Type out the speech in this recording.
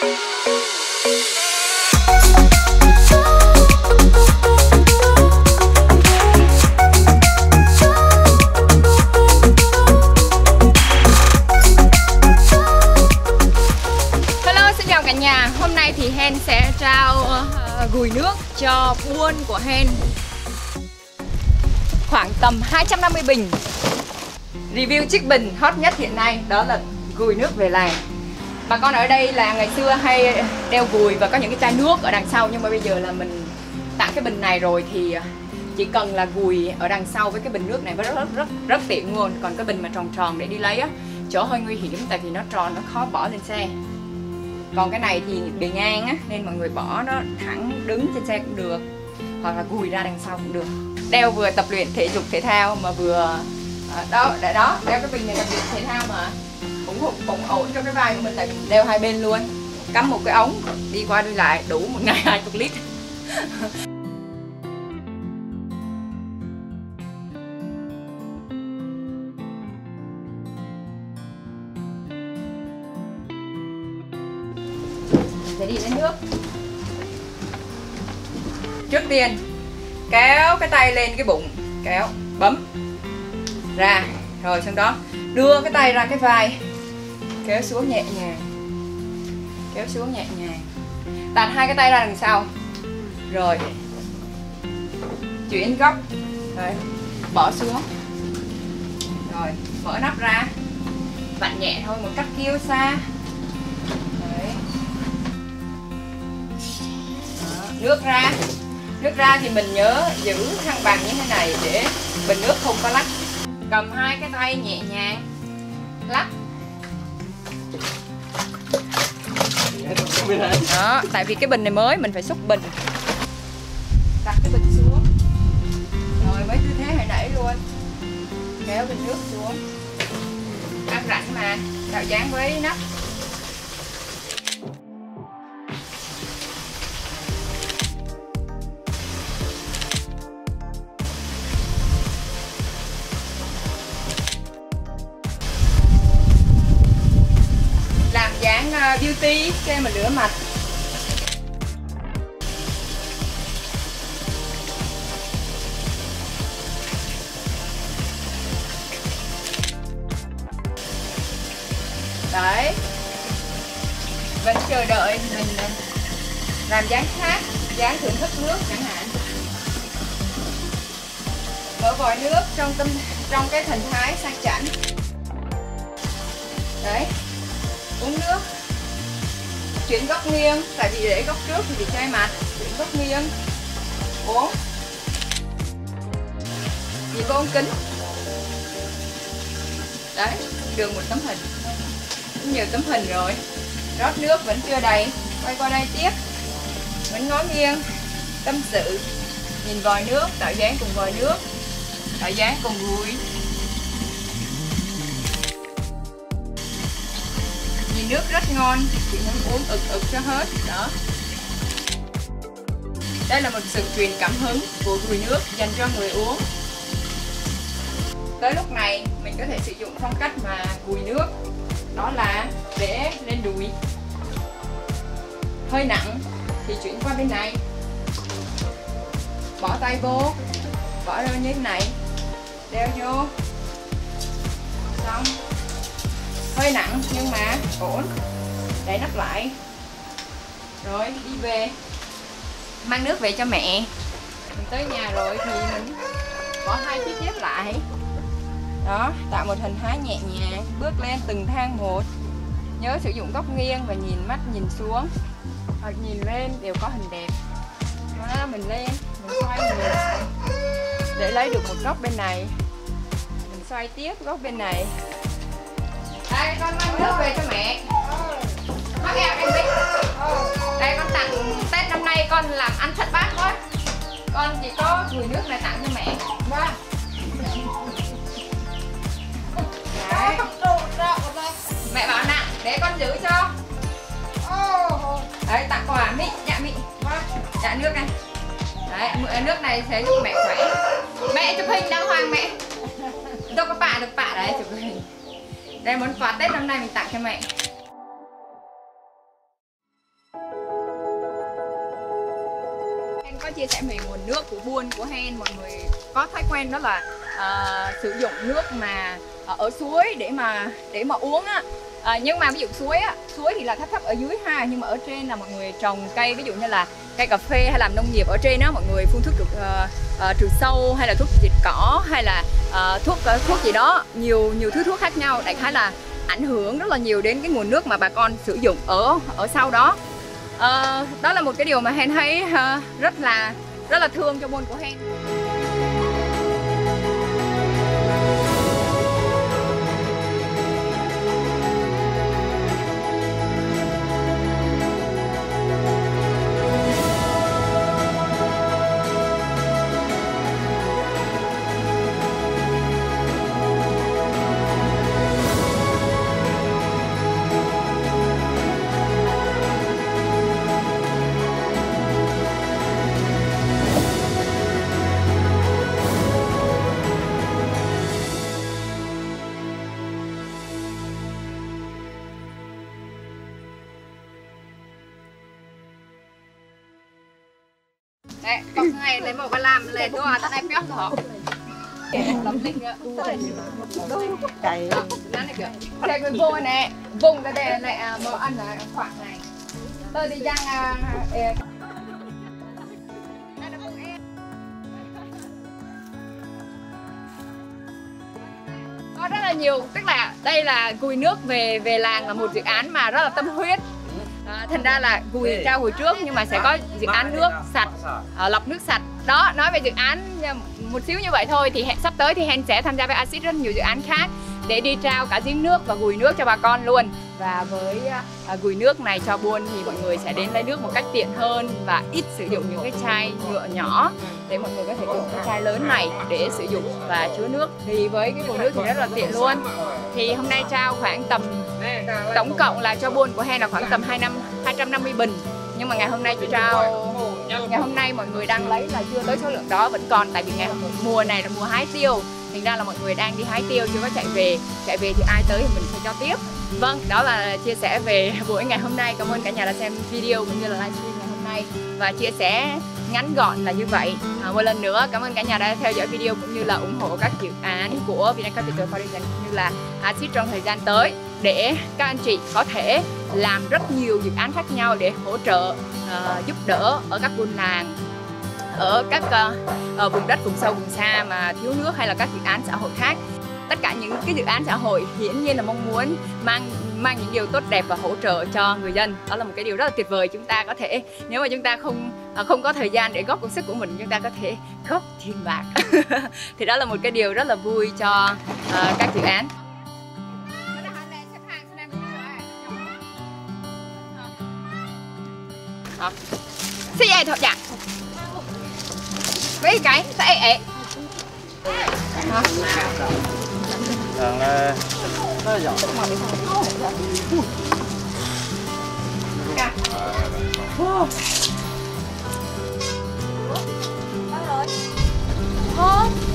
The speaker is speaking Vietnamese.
Hôm nay thì Hen sẽ trao gùi nước cho buôn của Hen khoảng tầm 250 bình. Review chiếc bình hot nhất hiện nay đó là gùi nước về làng. Bà con ở đây là ngày xưa hay đeo gùi và có những cái chai nước ở đằng sau, nhưng mà bây giờ là mình tặng cái bình này rồi thì chỉ cần là gùi ở đằng sau với cái bình nước này rất tiện luôn. Còn cái bình mà tròn tròn để đi lấy á, chỗ hơi nguy hiểm tại vì nó tròn, nó khó bỏ lên xe. Còn cái này thì bề ngang á, nên mọi người bỏ nó thẳng đứng trên xe cũng được, hoặc là gùi ra đằng sau cũng được. Đeo vừa tập luyện thể dục thể thao mà vừa đeo cái bình này tập luyện thể thao mà cũng ổn cho cái vai của mình, tại mình đeo hai bên luôn, cắm một cái ống đi qua đi lại đủ một ngày 20 lít. Sẽ đi lấy nước. Trước tiên kéo cái tay lên cái bụng, kéo bấm ra, rồi sau đó đưa cái tay ra cái vai, kéo xuống nhẹ nhàng, kéo xuống nhẹ nhàng, đặt hai cái tay ra đằng sau, rồi chuyển góc. Đấy, bỏ xuống, rồi mở nắp ra, vặn nhẹ thôi, một cách kiêu xa. Nước ra thì mình nhớ giữ thăng bằng như thế này để bình nước không có lắc. Cầm hai cái tay nhẹ nhàng lắc. Đó, tại vì cái bình này mới mình phải xúc bình. Đặt cái bình xuống, rồi mấy tư thế hồi nãy luôn, kéo bình nước xuống, ăn rãnh mà tạo dáng với nắp. Beauty cái mình rửa mặt. Đấy, vẫn chờ đợi mình làm dáng khác, dáng thưởng thức nước chẳng hạn. Mở vòi nước trong cái thần thái sang chảnh. Đấy, uống nước. Chuyển góc nghiêng, tại vì để góc trước thì bị chai mặt. Chuyển góc nghiêng, uống. Nhìn vô ống kính. Đấy, được một tấm hình. Nhiều tấm hình rồi. Rót nước vẫn chưa đầy, quay qua đây tiếp. Vẫn ngó nghiêng, tâm sự. Nhìn vòi nước, tạo dáng cùng vòi nước, tạo dáng cùng gùi. Nhìn nước rất ngon, chị muốn uống ực cho hết. Đó. Đây là một sự truyền cảm hứng của gùi nước dành cho người uống. Tới lúc này mình có thể sử dụng phong cách mà gùi nước, đó là để lên đùi. Hơi nặng thì chuyển qua bên này, bỏ tay vô, bỏ ra như thế này, đeo vô, xong. Hơi nặng nhưng mà ổn, đậy nắp lại, rồi đi về, mang nước về cho mẹ. Mình tới nhà rồi thì mình bỏ hai chiếc dép lại. Đó, tạo một hình thái nhẹ nhàng, bước lên từng thang một. Nhớ sử dụng góc nghiêng và nhìn mắt nhìn xuống hoặc nhìn lên đều có hình đẹp. Đó, mình lên, mình xoay người để lấy được một góc bên này, mình xoay tiếp góc bên này. Đây, con mang nước về cho mẹ. Mắc em biết. Đây, con tặng Tết năm nay con làm ăn thất bát quá. Con chỉ có gùi nước này tặng cho mẹ. Đấy. Mẹ bảo nặng, để con giữ cho. Đấy, tặng quà Mị, dạ Mị. Dạ nước này. Đấy, nước này sẽ giúp mẹ khỏe. Mẹ chụp hình đàng hoàng mẹ. Đâu có bạ được bạ đấy, chụp hình. Đây món quà Tết năm nay mình tặng cho mẹ. chia sẻ về nguồn nước của Buôn của Hen. Mọi người có thói quen đó là sử dụng nước mà ở suối để mà uống á. Nhưng mà ví dụ suối thì là thấp ở dưới ha, nhưng mà ở trên là mọi người trồng cây, ví dụ như là cây cà phê hay làm nông nghiệp ở trên đó, mọi người phun thuốc trừ sâu hay là thuốc diệt cỏ hay là thuốc gì đó, nhiều thứ thuốc khác nhau, đại khái là ảnh hưởng rất là nhiều đến cái nguồn nước mà bà con sử dụng ở sau đó. Đó là một cái điều mà Hen thấy rất là thương cho Buôn của Hen. Đấy, con này lấy một cái làm lên đó tao đây béo hả? Lắm linh á. Cái cái vô này, vùng cái đây lại mỡ ăn này khoảng này. Tôi đi răng có rất là nhiều, tức là đây là Gùi nước về làng là một dự án mà rất là tâm huyết. Thành ra là Gùi trao hồi trước nhưng mà sẽ có dự án nước sạch, lọc nước sạch. Đó, nói về dự án một xíu như vậy thôi thì sắp tới thì Hen sẽ tham gia với Axit rất nhiều dự án khác để đi trao cả giếng nước và Gùi nước cho bà con luôn. Và với Gùi nước này cho Buôn thì mọi người sẽ đến lấy nước một cách tiện hơn và ít sử dụng những cái chai nhựa nhỏ để mọi người có thể dùng cái chai lớn này để sử dụng và chứa nước. Thì với cái Gùi nước thì rất là tiện luôn. Thì hôm nay trao khoảng tầm tổng cộng là cho Buôn của Hen là khoảng tầm 250 bình. Nhưng mà ngày hôm nay chỉ trao, ngày hôm nay mọi người đang lấy là chưa tới số lượng đó, vẫn còn, tại vì mùa này là mùa hái tiêu, thành ra là mọi người đang đi hái tiêu chưa có chạy về thì ai tới thì mình sẽ cho tiếp. Vâng, đó là chia sẻ về buổi ngày hôm nay. Cảm ơn cả nhà đã xem video cũng như là livestream ngày hôm nay và chia sẻ ngắn gọn là như vậy. Một lần nữa cảm ơn cả nhà đã theo dõi video cũng như là ủng hộ các dự án của Vietnam Capital Foundation cũng như là Axit trong thời gian tới, để các anh chị có thể làm rất nhiều dự án khác nhau để hỗ trợ giúp đỡ ở các buôn làng, ở các vùng đất vùng sâu vùng xa mà thiếu nước, hay là các dự án xã hội khác. Tất cả những cái dự án xã hội hiển nhiên là mong muốn mang những điều tốt đẹp và hỗ trợ cho người dân. Đó là một cái điều rất là tuyệt vời. Chúng ta có thể, nếu mà chúng ta không có thời gian để góp công sức của mình, chúng ta có thể góp tiền bạc. Thì đó là một cái điều rất là vui cho các dự án. Xí vậy thôi dạ. Mấy cái sẽ ế. thường là nó giỏi. Thôi.